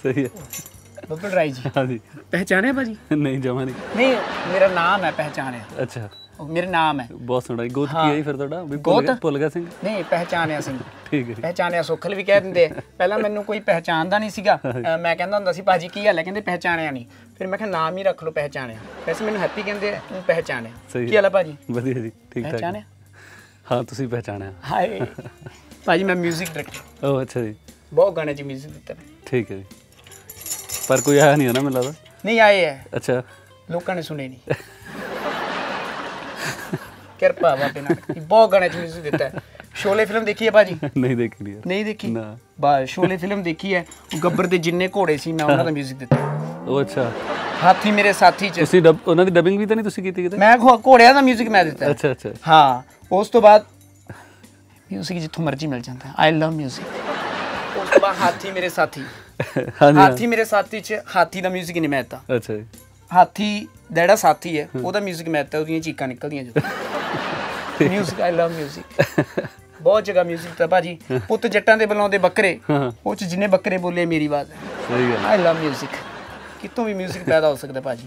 ਸਹੀ ਹੈ। ਬੱਬਲ ਰਾਏ ਜੀ। ਹਾਂਜੀ। ਪਹਿਚਾਣਿਆ ਭਾਜੀ? ਨਹੀਂ ਜਮਾ ਨਹੀਂ। ਨਹੀਂ ਮੇਰਾ ਨਾਮ ਹੈ ਪਹਿਚਾਣਿਆ। ਅੱਛਾ ਮੇਰਾ ਨਾਮ ਹੈ। ਬਹੁਤ ਸੋਹਣਾ। ਗੋਤ ਕੀ ਹੈ ਫਿਰ ਤੁਹਾਡਾ? ਭੁੱਲ ਗਿਆ ਸਿੰਘ? ਨਹੀਂ ਪਹਿਚਾਣਿਆ ਸਿੰਘ। ਠੀਕ ਹੈ। ਪਹਿਚਾਣਿਆ ਸੁਖਲ ਵੀ ਕਹਿ ਦਿੰਦੇ। ਪਹਿਲਾਂ ਮੈਨੂੰ ਕੋਈ ਪਹਿਚਾਣਦਾ ਨਹੀਂ ਸੀਗਾ। ਮੈਂ ਕਹਿੰਦਾ ਹੁੰਦਾ ਸੀ ਭਾਜੀ ਕੀ ਹਾਲ ਹੈ, ਕਹਿੰਦੇ ਪਹਿਚਾਣਿਆ ਨਹੀਂ। ਫਿਰ ਮੈਂ ਕਿਹਾ ਨਾਮ ਹੀ ਰੱਖ ਲਓ ਪਹਿਚਾਣਿਆ। ਵੈਸੇ ਮੈਨੂੰ ਹੈਪੀ ਕਹਿੰਦੇ ਤੂੰ ਪਹਿਚਾਣਿਆ। ਕੀ ਹਾਲ ਹੈ ਭਾਜੀ? ਵਧੀਆ ਜੀ ਠੀਕ ਠਾਕ। ਪਹਿਚਾਣਿਆ? ਹਾਂ ਤੁਸੀਂ ਪਹਿਚਾਣਿਆ। ਹਾਏ ਭਾਜੀ ਮੈਂ ਮਿਊਜ਼ਿਕ ਡਾਇਰੈਕਟਰ। ਓਹ ਅੱਛਾ ਜੀ। ਬਹੁਤ ਗਾਣੇ 'ਚ ਮਿਊਜ਼ਿਕ ਦਿੱਤਾ। ਠੀਕ ਹੈ ਜੀ। ਪਰ ਕੋਈ ਆਇਆ ਨਹੀਂ ਹੈ ਨਾ ਮੈਨੂੰ ਲੱਗਦਾ? ਨਹੀਂ ਆਏ ਹੈ। ਅੱਛਾ। ਲੋਕਾਂ ਨੇ ਸੁਣੇ ਨਹੀਂ। ਕਿਰਪਾ ਬਾਬੇ ਨਾਲ। ਬਹੁਤ ਗਾਣੇ 'ਚ ਮਿਊਜ਼ਿਕ ਦਿੱਤਾ। ਸ਼ੋਲੇ ਫਿਲਮ ਦੇਖੀ ਹੈ ਭਾਜੀ? ਨਹੀਂ ਦੇਖੀ ਨਹੀਂ। ਨਹੀਂ ਦੇਖੀ? ਨਾ। ਬਸ ਸ਼ੋਲੇ ਫਿਲਮ ਦੇਖੀ ਹੈ। ਗੱਬਰ ਦੇ ਜਿੰਨੇ ਘੋੜੇ ਸੀ ਮੈਂ ਉਹਨਾਂ ਦਾ ਮਿਊਜ਼ਿਕ ਦਿੱਤਾ। ਉਹ ਅੱਛਾ। ਹਾਥੀ ਮੇਰੇ ਸਾਥੀ 'ਚ ਤੁਸੀਂ ਉਹਨਾਂ ਦੀ ਡਬਿੰਗ ਵੀ ਤਾਂ ਨਹੀਂ ਤੁਸੀਂ ਕੀਤੀ ਕਿਤੇ? ਮੈਂ ਘੋੜਿਆਂ ਦਾ ਮਿਊਜ਼ਿਕ ਮੈਂ ਦਿੱਤਾ। ਅੱਛਾ ਅੱਛਾ। ਹਾਂ ਉਸ ਤੋਂ ਬਾਅਦ ਮਿਊਜ਼ਿਕ ਜਿੱਥੋਂ ਮਰਜ਼ੀ ਮਿਲ ਜਾਂਦਾ। I love music. ਉਸ ਤੋਂ ਬਾਅਦ ਹਾਥੀ ਮੇਰੇ ਸਾਥੀ। ਹਾਥੀ ਮੇਰੇ ਸਾਥੀ 'ਚ ਹਾਥੀ ਦਾ ਮਿਊਜ਼ਿਕ ਨਹੀਂ ਮੈਂ ਦਿੱਤਾ। ਅੱਛਾ ਜੀ। ਹਾਥੀ ਦਾ ਜਿਹੜਾ ਸਾਥੀ ਹੈ ਉਹਦਾ ਮਿਊਜ਼ਿਕ ਮੈਂ ਦਿੱਤਾ। ਉਹਦੀਆਂ ਚੀਕਾਂ ਨਿਕਲਦੀਆਂ ਜਦੋਂ। Music I love music. ਬਹੁਤ ਜਗ੍ਹਾ ਮਿਊਜ਼ਿਕ ਦਿੱਤਾ ਭਾਜੀ। ਪੁੱਤ ਜੱਟਾਂ ਦੇ ਬੁਲਾਉਂਦੇ ਬੱਕਰੇ, ਉਹ 'ਚ ਜਿੰਨੇ ਬੱਕਰੇ ਬੋਲੇ ਮੇਰੀ ਆਵਾਜ਼ ਹੈ। ਸਹੀ ਗੱਲ। I love music. ਕਿਤੋਂ ਵੀ ਮਿਊਜ਼ਿਕ ਪੈਦਾ ਹੋ ਸਕਦਾ ਭਾਜੀ।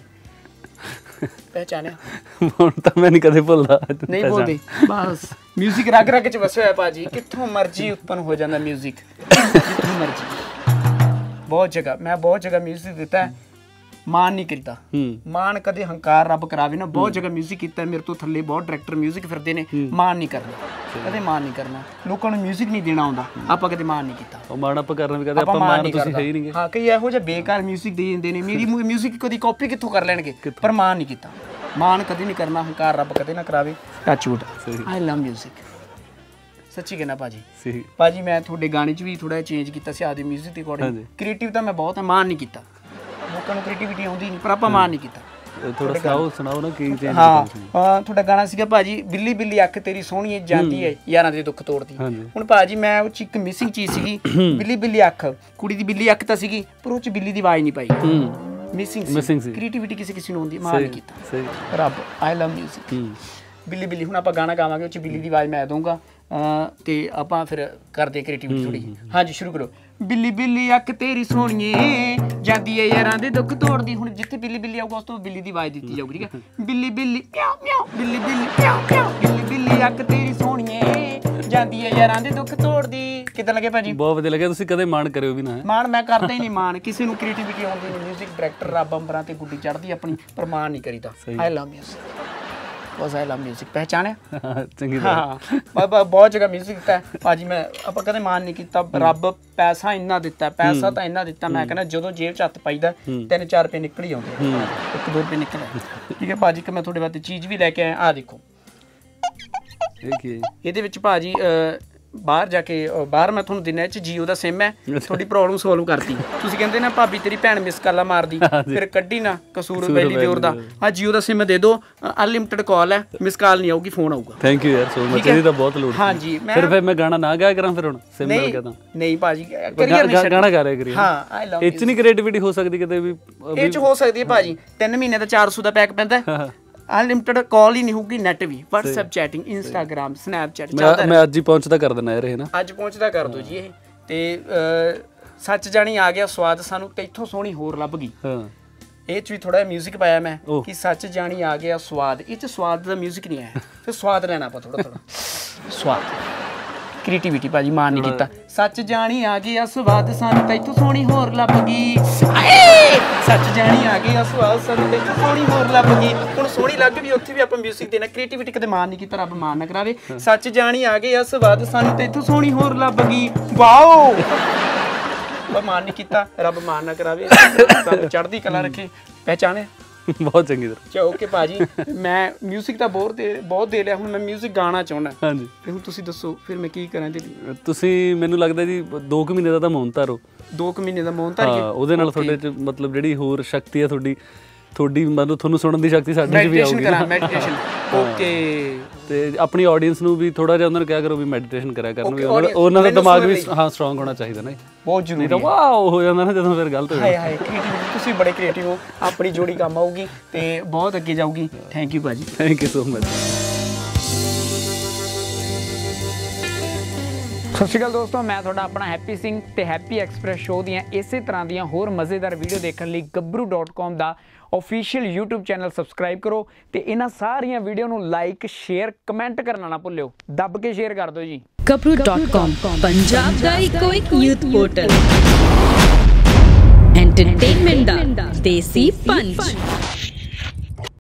ਪਹਿਚਾਣਿਆ? ਹੁਣ ਤਾਂ ਮੈਂ ਨਹੀਂ ਕਦੇ ਭੁੱਲਦਾ। ਨਹੀਂ ਭੁੱਲਦੇ। ਬਸ ਮਿਊਜ਼ਿਕ ਰਗ ਰਗ 'ਚ ਵਸਿਆ ਹੋਇਆ ਭਾਜੀ। ਕਿੱਥੋਂ ਮਰਜ਼ੀ ਉਤਪੰਨ ਹੋ ਜਾਂਦਾ ਮਿਊਜ਼ਿਕ। ਜਿੱਥੋਂ ਮਰਜ਼ੀ। ਬਹੁਤ ਜਗ੍ਹਾ ਮਿਊਜ਼ਿਕ ਦਿੱਤਾ। ਮਾਣ ਨਹੀਂ ਕੀਤਾ। ਮਾਣ ਕਦੇ ਹੰਕਾਰ ਰੱਬ ਕਰਾਵੇ ਨਾ। ਬਹੁਤ ਜਗ੍ਹਾ ਮਿਊਜ਼ਿਕ ਕੀਤਾ। ਮੇਰੇ ਤੋਂ ਥੱਲੇ ਬਹੁਤ ਡਾਇਰੈਕਟਰ ਮਿਊਜ਼ਿਕ ਫਿਰਦੇ ਨੇ। ਮਾਣ ਨਹੀਂ ਕਰਨਾ ਕਦੇ। ਮਾਣ ਨਹੀਂ ਕਰਨਾ। ਲੋਕਾਂ ਨੂੰ ਮਿਊਜ਼ਿਕ ਨਹੀਂ ਦੇਣਾ ਆਉਂਦਾ। ਆਪਾਂ ਕਦੇ ਮਾਣ ਨਹੀਂ ਕੀਤਾ। ਉਹ ਮਾਣ ਆਪਾਂ ਕਰਨਾ ਵੀ ਕਦੇ ਆਪਾਂ ਮਾਣ ਤੁਸੀਂ ਹੈ ਹੀ ਨਹੀਂ। ਹਾਂ ਕਈ ਇਹੋ ਜਿਹਾ ਬੇਕਾਰ ਮਿਊਜ਼ਿਕ ਦੇ ਦਿੰਦੇ ਨੇ। ਮੇਰੀ ਮਿਊਜ਼ਿਕ ਕਦੀ ਕਾਪੀ ਕਿੱਥੋਂ ਕਰ ਲੈਣਗੇ। ਪਰ ਮਾਣ ਨਹੀਂ ਕੀਤਾ। ਮਾਣ ਕਦੇ ਨਹੀਂ ਕਰਨਾ। ਹੰਕਾਰ ਰੱਬ ਕਦੇ ਨਾ ਕਰਾਵੇ। Touch wood. I love music. ਸੱਚੀ ਕਹਿਣਾ ਭਾਜੀ। ਭਾਜੀ ਮੈਂ ਤੁਹਾਡੇ ਗਾਣੇ 'ਚ ਵੀ ਥੋੜਾ ਚੇਂਜ ਕੀਤਾ ਸੀ ਆਪਦੇ ਮਿਊਜ਼ਿਕ ਦੇ ਅਕੋਰਡਿੰਗ। ਕ੍ਰੀਏਟਿਵ ਤਾਂ ਮੈਂ ਬਹੁਤ ਮਾਣ ਨਹੀਂ ਕੀਤਾ। ਲੋਕਾਂ ਨੂੰ ਕ੍ਰੀਏਟੀਵਿਟੀ ਆਉਂਦੀ ਨਹੀਂ ਪਰ ਆਪਾਂ ਮਾਣ ਨਹੀਂ ਕੀਤਾ। ਥੋੜਾ ਸੁਣਾਓ ਨਾ ਕੀ ਚੇਂਜ। ਹਾਂ ਤੁਹਾਡਾ ਗਾਣਾ ਸੀਗਾ ਭਾਜੀ ਬਿੱਲੀ ਬਿੱਲੀ ਅੱਖ ਤੇਰੀ ਸੋਹਣੀ ਜਾਂਦੀ ਹੈ ਯਾਰਾਂ ਦੇ ਦੁੱਖ ਤੋੜਦੀ। ਹੁਣ ਭਾਜੀ ਮੈਂ ਉਹ 'ਚ ਇੱਕ ਮਿਸਿੰਗ ਚੀਜ਼ ਸੀਗੀ। ਬਿੱਲੀ ਬਿੱਲੀ ਅੱਖ ਕੁੜੀ ਦੀ ਬਿੱਲੀ ਅੱਖ ਤਾਂ ਸੀਗੀ ਪਰ ਉਹ 'ਚ ਬਿੱਲੀ ਦੀ ਆਵਾਜ਼ ਨਹੀਂ ਪਾਈ। ਮਿਸਿੰਗ ਸੀ। ਕ੍ਰੀਏਟੀਵਿਟੀ ਕਿਸੇ ਨੂੰ ਆਉਂਦੀ। ਮਾਣ ਨਹੀਂ ਕੀਤਾ। ਰੱਬ ਆਈ ਲਵ ਮਿਊਜ਼ਿਕ। ਬਿੱਲੀ ਬਿੱਲੀ ਹੁਣ ਆਪਾਂ ਗਾਣਾ ਗਾਵਾਂਗੇ ਉਹ 'ਚ ਬਿੱਲੀ ਦੀ ਆਵਾਜ਼ ਮੈਂ ਦਊਂਗਾ ਤੇ ਆਪਾਂ ਫਿਰ ਕਰਦੇ ਕ੍ਰੀਏਟੀਵਿਟੀ ਥੋੜੀ। ਹਾਂਜੀ ਸ਼ੁਰੂ ਕਰੋ। ਬਿੱਲੀ ਬਿੱਲੀ ਅੱਖ ਤੇਰੀ ਸੋਹਣੀਏ ਜਾਂਦੀ ਏ ਯਾਰਾਂ ਦੇ ਦੁੱਖ ਤੋੜਦੀ। ਹੁਣ ਜਿੱਥੇ ਬਿੱਲੀ ਬਿੱਲੀ ਆਊਗਾ ਉਸ ਤੋਂ ਬਿੱਲੀ ਦੀ ਆਵਾਜ਼ ਦਿੱਤੀ ਜਾਊਗੀ। ਠੀਕ ਹੈ। ਬਿੱਲੀ ਬਿੱਲੀ ਮਿਆਉ ਮਿਆਉ ਬਿੱਲੀ ਬਿੱਲੀ ਮਿਆਉ ਮਿਆਉ ਬਿੱਲੀ ਬਿੱਲੀ ਅੱਖ ਤੇਰੀ ਸੋਹਣੀਏ ਜਾਂਦੀ ਏ ਯਾਰਾਂ ਦੇ ਦੁੱਖ ਤੋੜਦੀ। ਕਿੱਦਾਂ ਲੱਗੇ ਭਾਜੀ? ਬਹੁਤ ਵਧੀਆ ਲੱਗਿਆ। ਤੁਸੀਂ ਕਦੇ ਮਾਣ ਕਰਿਓ ਵੀ ਨਾ? ਮਾਣ ਮੈਂ ਕਰਦਾ ਹੀ ਨਹੀਂ। ਮਾਣ ਕਿਸੇ ਨੂੰ ਕ੍ਰੀਏਟੀਵਿਟੀ ਆਉਂਦੀ ਨਹੀਂ। ਮਿਊਜ਼ਿਕ ਡਾਇਰੈਕਟਰ ਰੱਬ ਅੰਬਰਾਂ ਤੇ ਗੁੱਡੀ ਚੜ੍ਹਦੀ ਆਪਣੀ ਪਰ ਮਾਣ ਨਹੀਂ ਕਰੀਦਾ। I love music. ਬਸ ਆਈ ਲਵ ਮਿਊਜ਼ਿਕ। ਪਹਿਚਾਣਿਆ? ਚੰਗੀ ਤਰ੍ਹਾਂ। ਹਾਂ ਬਹੁਤ ਜਗ੍ਹਾ ਮਿਊਜ਼ਿਕ ਦਿੱਤਾ ਭਾਜੀ। ਮੈਂ ਆਪਾਂ ਕਦੇ ਮਾਣ ਨਹੀਂ ਕੀਤਾ। ਰੱਬ ਪੈਸਾ ਇੰਨਾ ਦਿੱਤਾ। ਪੈਸਾ ਤਾਂ ਇੰਨਾ ਦਿੱਤਾ। ਮੈਂ ਕਹਿੰਦਾ ਜਦੋਂ ਜੇਬ 'ਚ ਹੱਥ ਪਾਈਦਾ 3-4 ਰੁਪਏ ਨਿਕਲ ਹੀ ਆਉਂਦੇ। 1-2 ਰੁਪਏ ਨਿਕਲ ਆਏ। ਠੀਕ ਹੈ ਭਾਜੀ। ਕਿ ਮੈਂ ਤੁਹਾਡੇ ਵਾਸਤੇ ਚੀਜ਼ ਵੀ ਲੈ ਕੇ ਆਇਆ। ਆਹ ਦੇਖੋ ਇਹਦੇ ਵਿੱਚ ਭਾਜੀ ਬਾਹਰ ਜਾ ਕੇ ਬਾਹਰ ਮੈਂ ਤੁਹਾਨੂੰ ਦਿਨਾਂ 'ਚ ਜੀਓ ਦਾ ਸਿਮ ਹੈ। ਤੁਹਾਡੀ ਪ੍ਰੋਬਲਮ ਸੋਲਵ ਕਰਤੀ। ਤੁਸੀਂ ਕਹਿੰਦੇ ਨਾ ਭਾਬੀ ਤੇਰੀ ਭੈਣ ਮਿਸ ਕਾਲਾਂ ਮਾਰਦੀ ਫਿਰ ਕੱਢੀ ਨਾ ਕਸੂਰ ਪਹਿਲੀ ਦਿਓਰ ਦਾ। ਆਹ ਜੀਓ ਦਾ ਸਿਮ ਦੇ ਦਿਓ। ਅਨਲਿਮਿਟਡ ਕਾਲ ਹੈ। ਮਿਸ ਕਾਲ ਨਹੀਂ ਆਊਗੀ। ਫੋਨ ਆਊਗਾ। ਥੈਂਕ ਯੂ ਯਾਰ ਸੋ ਮਚ। ਇਹਦੀ ਤਾਂ ਬਹੁਤ ਲੋੜ। ਹਾਂਜੀ ਫਿਰ ਮੈਂ ਗਾਣਾ ਨਾ ਗਾਇਆ ਕਰਾਂ ਫਿਰ ਹੁਣ ਸਿਮ ਨਾਲ ਕਹਦਾ? ਨਹੀਂ ਭਾਜੀ ਗਾਣਾ ਗਾ ਰਿਹਾ ਕਰੀ। ਹਾਂ ਆਈ ਲਵ। ਇਹ 'ਚ ਨਹੀਂ ਕ੍ਰੀਏਟੀਵਿਟੀ ਹੋ ਸਕਦੀ ਕਿਤੇ ਵੀ? ਇਹ 'ਚ ਹੋ ਸਕਦੀ ਹੈ ਭਾਜੀ। 3 ਮਹੀਨੇ ਦਾ 400 ਦਾ ਪੈਕ ਪੈਂਦਾ। ਅਨਲਿਮਿਟਡ ਕਾਲ ਹੀ ਨਹੀਂ ਹੋਊਗੀ। ਨੈਟ ਵੀ WhatsApp ਚੈਟਿੰਗ ਇੰਸਟਾਗ੍ਰਾਮ ਸਨੈਪਚੈਟ ਮੈਂ ਅੱਜ ਹੀ ਪਹੁੰਚਦਾ ਕਰ ਦੇਣਾ ਯਾਰ ਇਹ ਨਾ। ਅੱਜ ਪਹੁੰਚਦਾ ਕਰ ਦਿਓ ਜੀ ਇਹ। ਤੇ ਸੱਚ ਜਾਣੀ ਆ ਗਿਆ ਸਵਾਦ ਸਾਨੂੰ ਤੇ ਇੱਥੋਂ ਸੋਹਣੀ ਹੋਰ ਲੱਭ ਗਈ। ਇਹ 'ਚ ਵੀ ਥੋੜਾ ਜਿਹਾ ਮਿਊਜ਼ਿਕ ਪਾਇਆ ਮੈਂ ਕਿ ਸੱਚ ਜਾਣੀ ਆ ਗਿਆ ਸਵਾਦ। ਇਹ 'ਚ ਸਵਾਦ ਦਾ ਮਿਊਜ਼ਿਕ ਨਹੀਂ ਆਇਆ। ਫਿਰ ਸਵਾਦ ਲੈਣਾ ਆਪਾਂ ਥੋੜਾ ਸਵਾਦ। ਕ੍ਰੀਏਟੀਵਿਟੀ ਭਾਜੀ ਮਾਣ ਨਹੀਂ ਕੀਤਾ। ਸੱਚ ਜਾਣੀ ਆ ਗਿਆ ਸਵਾਦ ਸਾਨੂੰ ਤਾਂ ਇੱਥੋਂ ਸੋਹਣੀ ਹੋਰ ਲੱਭ ਗਈ। ਸੱਚ ਜਾਣੀ ਆ ਗਿਆ ਸਵਾਦ ਸਾਨੂੰ ਤਾਂ ਇੱਥੋਂ ਸੋਹਣੀ ਹੋਰ ਲੱਭ ਗਈ। ਹੁਣ ਸੋਹਣੀ ਲੱਗ ਵੀ ਉੱਥੇ ਵੀ ਆਪਾਂ ਮਿਊਜ਼ਿਕ ਦੇਣਾ। ਕ੍ਰੀਏਟੀਵਿਟੀ ਕਦੇ ਮਾਣ ਨਹੀਂ ਕੀਤਾ। ਰੱਬ ਮਾਣ ਨਾ ਕਰਾਵੇ। ਸੱਚ ਜਾਣੀ ਆ ਗਿਆ ਸਵਾਦ ਸਾਨੂੰ ਤਾਂ ਇੱਥੋਂ ਸੋਹਣੀ ਹੋਰ ਲੱਭ ਗਈ। ਵਾਓ ਪਰ ਮਾਣ ਨਹੀਂ ਕੀਤਾ। ਰੱਬ ਮਾਣ ਨਾ ਕਰਾਵੇ। ਚੜ੍ਹਦੀ ਕਲਾ ਰੱਖੇ। ਪਹਿਚਾਣਿਆ? ਬਹੁਤ ਚੰਗੀ ਤਰ੍ਹਾਂ। ਓਕੇ ਭਾਜੀ। ਮੈਂ ਮਿਊਜ਼ਿਕ ਤਾਂ ਬਹੁਤ ਦੇ ਲਿਆ। ਹੁਣ ਮੈਂ ਮਿਊਜ਼ਿਕ ਗਾਣਾ ਚਾਹੁੰਦਾ। ਹਾਂਜੀ ਹੁਣ ਤੁਸੀਂ ਦੱਸੋ ਫਿਰ ਮੈਂ ਕੀ ਕਰਾਂ? ਤੁਸੀਂ ਮੈਨੂੰ ਲੱਗਦਾ ਜੀ 2 ਮਹੀਨੇ ਦਾ ਤਾਂ ਮੌਨ ਧਾਰੋ। 2 ਮਹੀਨੇ ਦਾ ਮੌਨ ਧਾਰੀਏ। ਉਹਦੇ ਨਾਲ ਤੁਹਾਡੇ 'ਚ ਮਤਲਬ ਜਿਹੜੀ ਹੋਰ ਸ਼ਕਤੀ ਹੈ ਤੁਹਾਡੀ ਮਤਲਬ ਤੁਹਾਨੂੰ ਸੁਣਨ ਦੀ ਸ਼ਕਤੀ ਸਾਡੇ 'ਚ ਵੀ ਆਊਗੀ। ਮੈਡੀਟੇਸ਼ਨ। ਓਕੇ। ਤੇ ਆਪਣੀ ਆਡੀਅנס ਨੂੰ ਵੀ ਥੋੜਾ ਜਿਹਾ ਉਹਨਾਂ ਨੂੰ ਕਿਹਾ ਕਰੋ ਵੀ ਮੈਡੀਟੇਸ਼ਨ ਕਰਿਆ ਕਰਨ। ਵੀ ਉਹਨਾਂ ਦਾ ਦਿਮਾਗ ਵੀ ਸਟਰੋਂਗ ਹੋਣਾ ਚਾਹੀਦਾ ਨਾ। ਬਹੁਤ ਜ਼ਰੂਰੀ ਹੈ। ਵਾਓ ਹੋ ਜਾਂਦਾ ਨਾ ਜਦੋਂ ਫਿਰ ਗਲਤ ਹੋ ਜਾਂਦਾ। ਹਾਏ ਕ੍ਰੀਏਟਿਵਿਟੀ ਤੁਸੀਂ ਬੜੇ ਕ੍ਰੀਏਟਿਵ ਹੋ। ਆਪਣੀ ਜੋੜੀ ਕੰਮ ਆਊਗੀ ਤੇ ਬਹੁਤ ਅੱਗੇ ਜਾਊਗੀ। ਥੈਂਕ ਯੂ ਭਾਜੀ। Thank you so much. ਸਤਿ ਸ਼੍ਰੀ ਅਕਾਲ ਦੋਸਤੋ, ਮੈਂ ਤੁਹਾਡਾ ਆਪਣਾ ਹੈਪੀ ਸਿੰਘ ਤੇ ਹੈਪੀ ਐਕਸਪ੍ਰੈਸ ਸ਼ੋਅ ਦੀਆਂ ਇਸੇ ਤਰ੍ਹਾਂ ਦੀਆਂ ਹੋਰ ਮਜ਼ੇਦਾਰ ਵੀਡੀਓ ਦੇਖਣ ਲਈ ਗੱਭਰੂ.com ਦਾ ऑफिशियल YouTube ਚੈਨਲ ਸਬਸਕ੍ਰਾਈਬ ਕਰੋ ਤੇ ਇਹਨਾਂ ਸਾਰੀਆਂ ਵੀਡੀਓ ਨੂੰ ਲਾਈਕ, ਸ਼ੇਅਰ, ਕਮੈਂਟ ਕਰਨਾ ਨਾ ਭੁੱਲਿਓ। ਦੱਬ ਕੇ ਸ਼ੇਅਰ ਕਰ ਦਿਓ ਜੀ। ਗੱਭਰੂ.com ਪੰਜਾਬ ਦਾ ਇੱਕੋ ਇੱਕ ਯੂਥ ਪੋਰਟਲ, ਐਂਟਰਟੇਨਮੈਂਟ ਦਾ ਦੇਸੀ ਪੰਚ।